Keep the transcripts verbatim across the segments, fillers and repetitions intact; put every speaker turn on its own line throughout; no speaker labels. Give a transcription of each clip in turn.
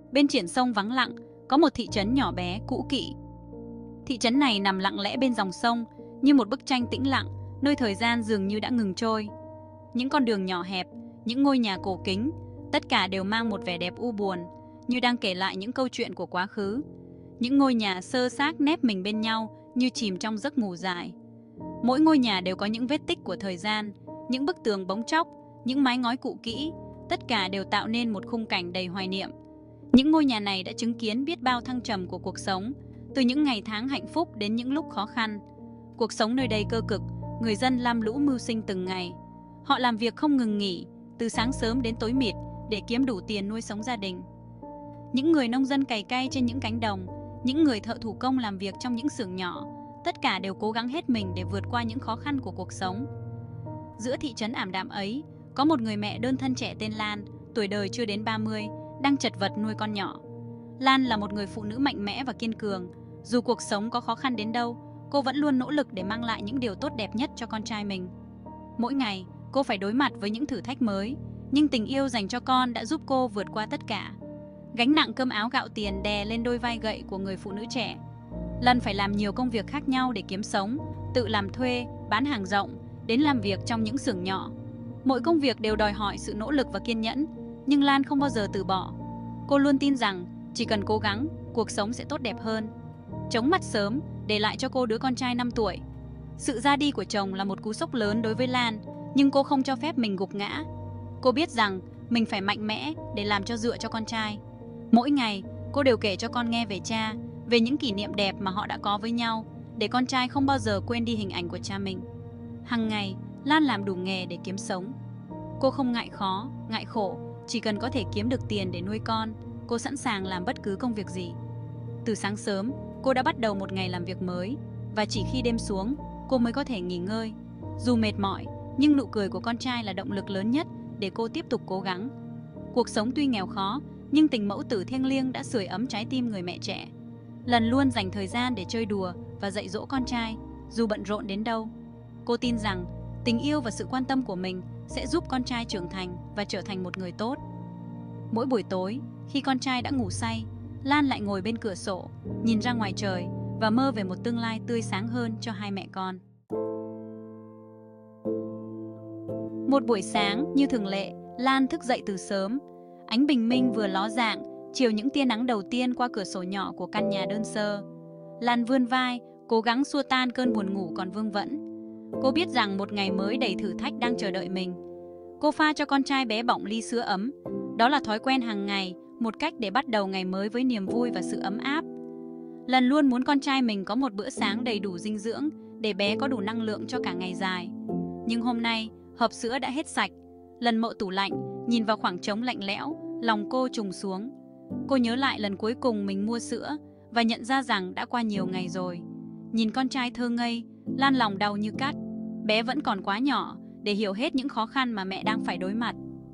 Bên triển sông vắng lặng, có một thị trấn nhỏ bé, cũ kỹ. Thị trấn này nằm lặng lẽ bên dòng sông, như một bức tranh tĩnh lặng, nơi thời gian dường như đã ngừng trôi. Những con đường nhỏ hẹp, những ngôi nhà cổ kính, tất cả đều mang một vẻ đẹp u buồn, như đang kể lại những câu chuyện của quá khứ. Những ngôi nhà xơ xác nép mình bên nhau, như chìm trong giấc ngủ dài. Mỗi ngôi nhà đều có những vết tích của thời gian, những bức tường bóng tróc, những mái ngói cũ kỹ, tất cả đều tạo nên một khung cảnh đầy hoài niệm. Những ngôi nhà này đã chứng kiến biết bao thăng trầm của cuộc sống, từ những ngày tháng hạnh phúc đến những lúc khó khăn. Cuộc sống nơi đây cơ cực, người dân lam lũ mưu sinh từng ngày. Họ làm việc không ngừng nghỉ, từ sáng sớm đến tối mịt để kiếm đủ tiền nuôi sống gia đình. Những người nông dân cày cay trên những cánh đồng, những người thợ thủ công làm việc trong những xưởng nhỏ, tất cả đều cố gắng hết mình để vượt qua những khó khăn của cuộc sống. Giữa thị trấn ảm đạm ấy, có một người mẹ đơn thân trẻ tên Lan, tuổi đời chưa đến ba mươi, đang chật vật nuôi con nhỏ. Lan là một người phụ nữ mạnh mẽ và kiên cường. Dù cuộc sống có khó khăn đến đâu, cô vẫn luôn nỗ lực để mang lại những điều tốt đẹp nhất cho con trai mình. Mỗi ngày, cô phải đối mặt với những thử thách mới, nhưng tình yêu dành cho con đã giúp cô vượt qua tất cả. Gánh nặng cơm áo gạo tiền đè lên đôi vai gậy của người phụ nữ trẻ. Lan phải làm nhiều công việc khác nhau để kiếm sống, tự làm thuê, bán hàng rộng, đến làm việc trong những xưởng nhỏ. Mỗi công việc đều đòi hỏi sự nỗ lực và kiên nhẫn, nhưng Lan không bao giờ từ bỏ. Cô luôn tin rằng chỉ cần cố gắng, cuộc sống sẽ tốt đẹp hơn. Chóng mặt sớm, để lại cho cô đứa con trai năm tuổi. Sự ra đi của chồng là một cú sốc lớn đối với Lan, nhưng cô không cho phép mình gục ngã. Cô biết rằng mình phải mạnh mẽ để làm cho dựa cho con trai. Mỗi ngày, cô đều kể cho con nghe về cha, về những kỷ niệm đẹp mà họ đã có với nhau, để con trai không bao giờ quên đi hình ảnh của cha mình. Hằng ngày, Lan làm đủ nghề để kiếm sống. Cô không ngại khó, ngại khổ, chỉ cần có thể kiếm được tiền để nuôi con, cô sẵn sàng làm bất cứ công việc gì. Từ sáng sớm, cô đã bắt đầu một ngày làm việc mới, và chỉ khi đêm xuống, cô mới có thể nghỉ ngơi. Dù mệt mỏi, nhưng nụ cười của con trai là động lực lớn nhất để cô tiếp tục cố gắng. Cuộc sống tuy nghèo khó, nhưng tình mẫu tử thiêng liêng đã sưởi ấm trái tim người mẹ trẻ. Lần luôn dành thời gian để chơi đùa và dạy dỗ con trai, dù bận rộn đến đâu. Cô tin rằng tình yêu và sự quan tâm của mình sẽ giúp con trai trưởng thành và trở thành một người tốt. Mỗi buổi tối, khi con trai đã ngủ say, Lan lại ngồi bên cửa sổ, nhìn ra ngoài trời và mơ về một tương lai tươi sáng hơn cho hai mẹ con. Một buổi sáng, như thường lệ, Lan thức dậy từ sớm. Ánh bình minh vừa ló dạng, chiếu những tia nắng đầu tiên qua cửa sổ nhỏ của căn nhà đơn sơ. Lan vươn vai, cố gắng xua tan cơn buồn ngủ còn vương vấn. Cô biết rằng một ngày mới đầy thử thách đang chờ đợi mình. Cô pha cho con trai bé bỏng ly sữa ấm. Đó là thói quen hàng ngày, một cách để bắt đầu ngày mới với niềm vui và sự ấm áp. Lần luôn muốn con trai mình có một bữa sáng đầy đủ dinh dưỡng, để bé có đủ năng lượng cho cả ngày dài. Nhưng hôm nay, hộp sữa đã hết sạch. Lần mở tủ lạnh, nhìn vào khoảng trống lạnh lẽo, lòng cô trùng xuống. Cô nhớ lại lần cuối cùng mình mua sữa và nhận ra rằng đã qua nhiều ngày rồi. Nhìn con trai thơ ngây, Lan lòng đau như cắt. Bé vẫn còn quá nhỏ để hiểu hết những khó khăn mà mẹ đang phải đối mặt.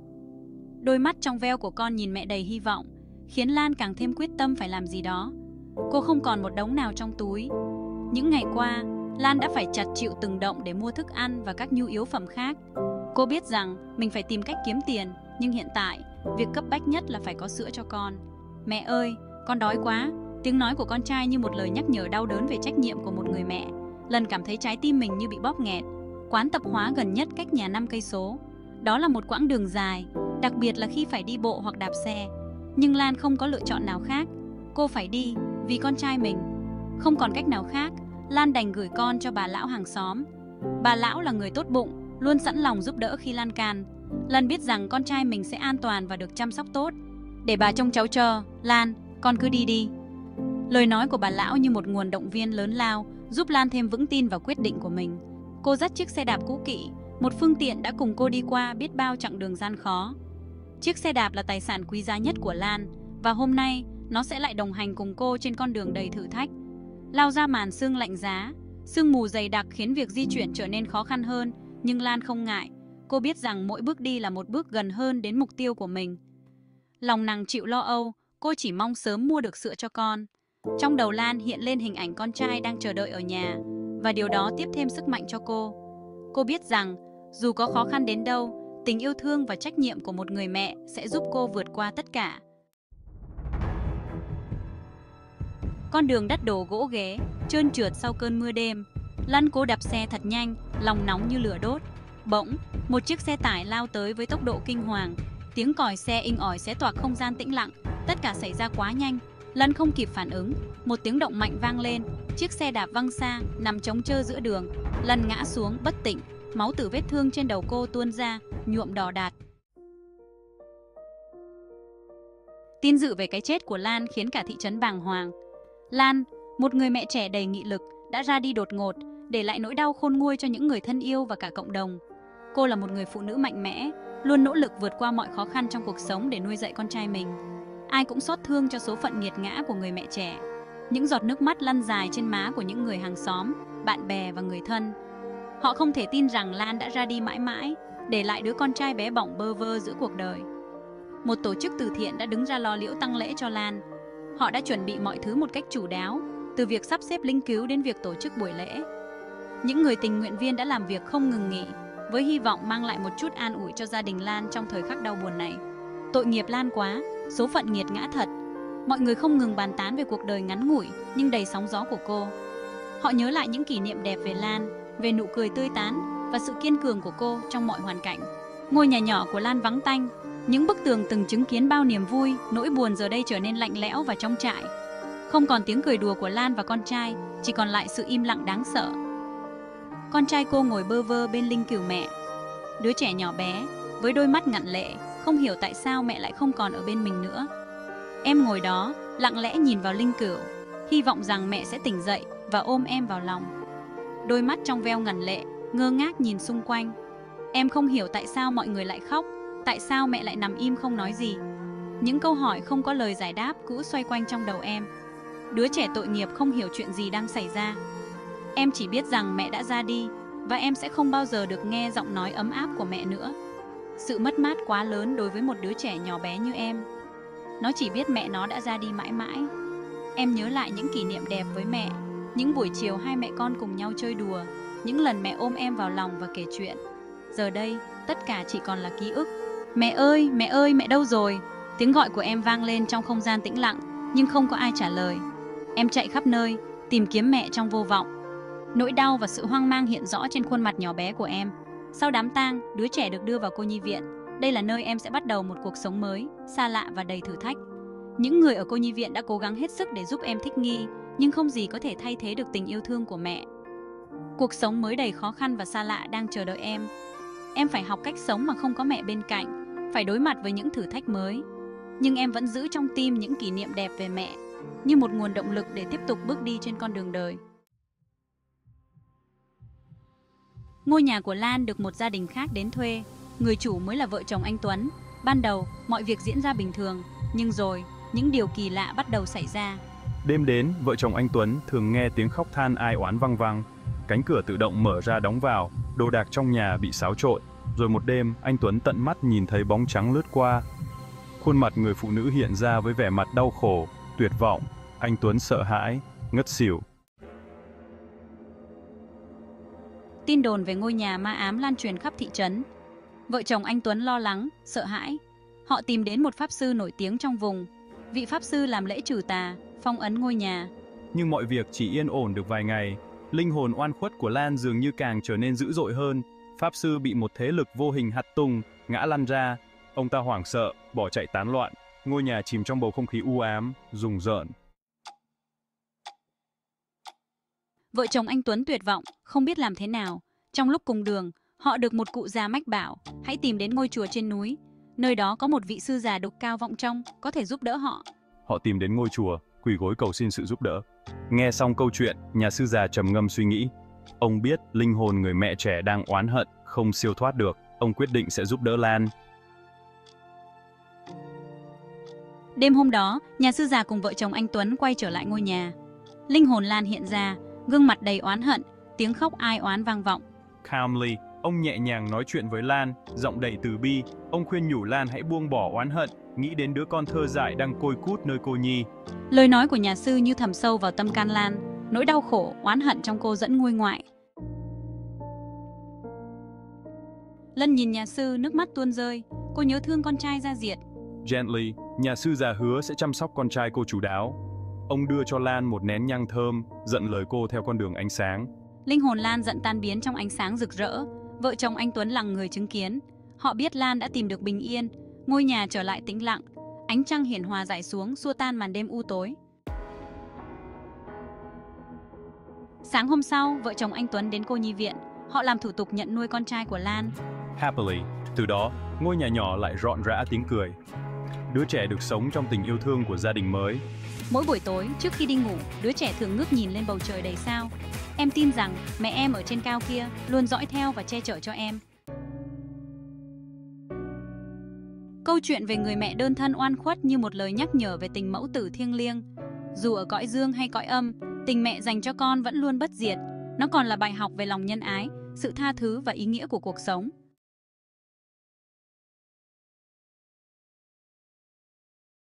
Đôi mắt trong veo của con nhìn mẹ đầy hy vọng, khiến Lan càng thêm quyết tâm phải làm gì đó. Cô không còn một đống nào trong túi. Những ngày qua, Lan đã phải chặt chịu từng động để mua thức ăn và các nhu yếu phẩm khác. Cô biết rằng mình phải tìm cách kiếm tiền, nhưng hiện tại, việc cấp bách nhất là phải có sữa cho con. Mẹ ơi, con đói quá. Tiếng nói của con trai như một lời nhắc nhở đau đớn về trách nhiệm của một người mẹ. Lần cảm thấy trái tim mình như bị bóp nghẹt. Quán tạp hóa gần nhất cách nhà năm cây số. Đó là một quãng đường dài, đặc biệt là khi phải đi bộ hoặc đạp xe. Nhưng Lan không có lựa chọn nào khác. Cô phải đi, vì con trai mình. Không còn cách nào khác, Lan đành gửi con cho bà lão hàng xóm. Bà lão là người tốt bụng, luôn sẵn lòng giúp đỡ khi Lan can. Lan biết rằng con trai mình sẽ an toàn và được chăm sóc tốt. Để bà trông cháu cho, Lan, con cứ đi đi. Lời nói của bà lão như một nguồn động viên lớn lao, giúp Lan thêm vững tin vào quyết định của mình. Cô dắt chiếc xe đạp cũ kỹ, một phương tiện đã cùng cô đi qua biết bao chặng đường gian khó. Chiếc xe đạp là tài sản quý giá nhất của Lan, và hôm nay nó sẽ lại đồng hành cùng cô trên con đường đầy thử thách. Lao ra màn sương lạnh giá, sương mù dày đặc khiến việc di chuyển trở nên khó khăn hơn, nhưng Lan không ngại. Cô biết rằng mỗi bước đi là một bước gần hơn đến mục tiêu của mình. Lòng nặng chịu lo âu, cô chỉ mong sớm mua được sữa cho con. Trong đầu Lan hiện lên hình ảnh con trai đang chờ đợi ở nhà, và điều đó tiếp thêm sức mạnh cho cô. Cô biết rằng, dù có khó khăn đến đâu, tình yêu thương và trách nhiệm của một người mẹ sẽ giúp cô vượt qua tất cả. Con đường đắt đổ gỗ ghế, trơn trượt sau cơn mưa đêm. Lan cố đạp xe thật nhanh, lòng nóng như lửa đốt. Bỗng, một chiếc xe tải lao tới với tốc độ kinh hoàng. Tiếng còi xe inh ỏi xé toạc không gian tĩnh lặng. Tất cả xảy ra quá nhanh. Lân không kịp phản ứng, một tiếng động mạnh vang lên. Chiếc xe đạp văng xa, nằm trống trơ giữa đường. Lân ngã xuống bất tỉnh, máu từ vết thương trên đầu cô tuôn ra, nhuộm đỏ đạt. Tin dữ về cái chết của Lan khiến cả thị trấn bàng hoàng. Lan, một người mẹ trẻ đầy nghị lực, đã ra đi đột ngột, để lại nỗi đau khôn nguôi cho những người thân yêu và cả cộng đồng. Cô là một người phụ nữ mạnh mẽ, luôn nỗ lực vượt qua mọi khó khăn trong cuộc sống để nuôi dạy con trai mình. Ai cũng xót thương cho số phận nghiệt ngã của người mẹ trẻ. Những giọt nước mắt lăn dài trên má của những người hàng xóm, bạn bè và người thân. Họ không thể tin rằng Lan đã ra đi mãi mãi, để lại đứa con trai bé bỏng bơ vơ giữa cuộc đời. Một tổ chức từ thiện đã đứng ra lo liễu tang lễ cho Lan. Họ đã chuẩn bị mọi thứ một cách chu đáo, từ việc sắp xếp linh cứu đến việc tổ chức buổi lễ. Những người tình nguyện viên đã làm việc không ngừng nghỉ, với hy vọng mang lại một chút an ủi cho gia đình Lan trong thời khắc đau buồn này. Tội nghiệp Lan quá, số phận nghiệt ngã thật. Mọi người không ngừng bàn tán về cuộc đời ngắn ngủi nhưng đầy sóng gió của cô. Họ nhớ lại những kỷ niệm đẹp về Lan, về nụ cười tươi tắn và sự kiên cường của cô trong mọi hoàn cảnh. Ngôi nhà nhỏ của Lan vắng tanh, những bức tường từng chứng kiến bao niềm vui, nỗi buồn giờ đây trở nên lạnh lẽo và trống trải. Không còn tiếng cười đùa của Lan và con trai, chỉ còn lại sự im lặng đáng sợ. Con trai cô ngồi bơ vơ bên linh cữu mẹ. Đứa trẻ nhỏ bé, với đôi mắt ngặn lệ, không hiểu tại sao mẹ lại không còn ở bên mình nữa. Em ngồi đó, lặng lẽ nhìn vào linh cữu, hy vọng rằng mẹ sẽ tỉnh dậy và ôm em vào lòng. Đôi mắt trong veo ngần lệ, ngơ ngác nhìn xung quanh. Em không hiểu tại sao mọi người lại khóc, tại sao mẹ lại nằm im không nói gì. Những câu hỏi không có lời giải đáp cứ xoay quanh trong đầu em. Đứa trẻ tội nghiệp không hiểu chuyện gì đang xảy ra. Em chỉ biết rằng mẹ đã ra đi, và em sẽ không bao giờ được nghe giọng nói ấm áp của mẹ nữa. Sự mất mát quá lớn đối với một đứa trẻ nhỏ bé như em. Nó chỉ biết mẹ nó đã ra đi mãi mãi. Em nhớ lại những kỷ niệm đẹp với mẹ, những buổi chiều hai mẹ con cùng nhau chơi đùa, những lần mẹ ôm em vào lòng và kể chuyện. Giờ đây, tất cả chỉ còn là ký ức. Mẹ ơi, mẹ ơi, mẹ đâu rồi? Tiếng gọi của em vang lên trong không gian tĩnh lặng, nhưng không có ai trả lời. Em chạy khắp nơi, tìm kiếm mẹ trong vô vọng. Nỗi đau và sự hoang mang hiện rõ trên khuôn mặt nhỏ bé của em. Sau đám tang, đứa trẻ được đưa vào cô nhi viện. Đây là nơi em sẽ bắt đầu một cuộc sống mới, xa lạ và đầy thử thách. Những người ở cô nhi viện đã cố gắng hết sức để giúp em thích nghi, nhưng không gì có thể thay thế được tình yêu thương của mẹ. Cuộc sống mới đầy khó khăn và xa lạ đang chờ đợi em. Em phải học cách sống mà không có mẹ bên cạnh, phải đối mặt với những thử thách mới. Nhưng em vẫn giữ trong tim những kỷ niệm đẹp về mẹ, như một nguồn động lực để tiếp tục bước đi trên con đường đời. Ngôi nhà của Lan được một gia đình khác đến thuê. Người chủ mới là vợ chồng anh Tuấn. Ban đầu, mọi việc diễn ra bình thường, nhưng rồi, những điều kỳ lạ bắt đầu xảy ra.
Đêm đến, vợ chồng anh Tuấn thường nghe tiếng khóc than ai oán vang vang. Cánh cửa tự động mở ra đóng vào, đồ đạc trong nhà bị xáo trộn. Rồi một đêm, anh Tuấn tận mắt nhìn thấy bóng trắng lướt qua. Khuôn mặt người phụ nữ hiện ra với vẻ mặt đau khổ, tuyệt vọng. Anh Tuấn sợ hãi, ngất xỉu.
Tin đồn về ngôi nhà ma ám lan truyền khắp thị trấn. Vợ chồng anh Tuấn lo lắng, sợ hãi. Họ tìm đến một pháp sư nổi tiếng trong vùng. Vị pháp sư làm lễ trừ tà, phong ấn ngôi nhà.
Nhưng mọi việc chỉ yên ổn được vài ngày. Linh hồn oan khuất của Lan dường như càng trở nên dữ dội hơn. Pháp sư bị một thế lực vô hình hất tung, ngã lăn ra. Ông ta hoảng sợ, bỏ chạy tán loạn. Ngôi nhà chìm trong bầu không khí u ám, rùng rợn.
Vợ chồng anh Tuấn tuyệt vọng, không biết làm thế nào. Trong lúc cùng đường, họ được một cụ già mách bảo, hãy tìm đến ngôi chùa trên núi. Nơi đó có một vị sư già độc cao vọng trong, có thể giúp đỡ họ.
Họ tìm đến ngôi chùa, quỳ gối cầu xin sự giúp đỡ. Nghe xong câu chuyện, nhà sư già trầm ngâm suy nghĩ. Ông biết linh hồn người mẹ trẻ đang oán hận, không siêu thoát được. Ông quyết định sẽ giúp đỡ Lan.
Đêm hôm đó, nhà sư già cùng vợ chồng anh Tuấn quay trở lại ngôi nhà. Linh hồn Lan hiện ra, gương mặt đầy oán hận, tiếng khóc ai oán vang vọng.
Calmly, ông nhẹ nhàng nói chuyện với Lan, giọng đầy từ bi. Ông khuyên nhủ Lan hãy buông bỏ oán hận, nghĩ đến đứa con thơ dại đang côi cút nơi cô nhi.
Lời nói của nhà sư như thầm sâu vào tâm can Lan, nỗi đau khổ, oán hận trong cô dẫn nguôi ngoại. Lân nhìn nhà sư, nước mắt tuôn rơi, cô nhớ thương con trai ra diệt.
Gently, nhà sư già hứa sẽ chăm sóc con trai cô chu đáo. Ông đưa cho Lan một nén nhang thơm, dặn lời cô theo con đường ánh sáng.
Linh hồn Lan dần tan biến trong ánh sáng rực rỡ. Vợ chồng anh Tuấn lặng người chứng kiến. Họ biết Lan đã tìm được bình yên, ngôi nhà trở lại tĩnh lặng. Ánh trăng hiền hòa rải xuống, xua tan màn đêm u tối. Sáng hôm sau, vợ chồng anh Tuấn đến cô nhi viện. Họ làm thủ tục nhận nuôi con trai của Lan.
Happily, từ đó, ngôi nhà nhỏ lại rộn rã tiếng cười. Đứa trẻ được sống trong tình yêu thương của gia đình mới.
Mỗi buổi tối, trước khi đi ngủ, đứa trẻ thường ngước nhìn lên bầu trời đầy sao. Em tin rằng mẹ em ở trên cao kia luôn dõi theo và che chở cho em. Câu chuyện về người mẹ đơn thân oan khuất như một lời nhắc nhở về tình mẫu tử thiêng liêng. Dù ở cõi dương hay cõi âm, tình mẹ dành cho con vẫn luôn bất diệt. Nó còn là bài học về lòng nhân ái, sự tha thứ và ý nghĩa của cuộc sống.